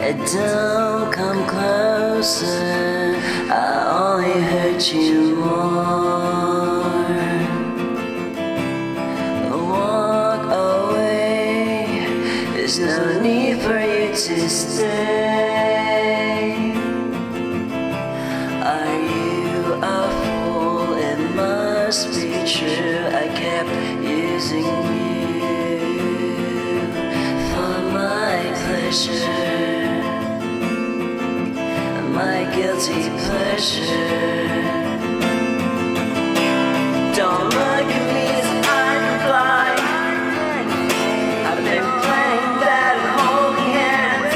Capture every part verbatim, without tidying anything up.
Don't come closer, I only hurt you more. Walk away, there's no need for you to stay. Are you a fool? It must be true, I kept using you for my pleasure, my guilty pleasure. Don't look at me as I reply. I've been playing that and holding hands.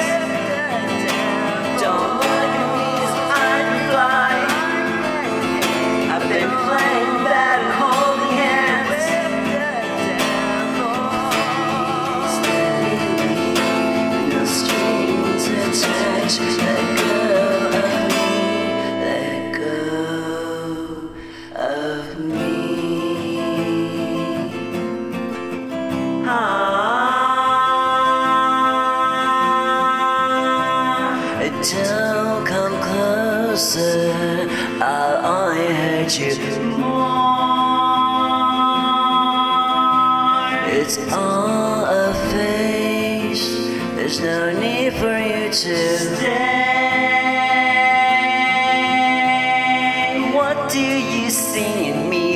Don't look at me as I reply. I've been playing that and holding hands. Steady, no strings attached. Let go. Don't come closer, I'll only hurt you more. It's all a phase, there's no need for you to stay. What do you see in me?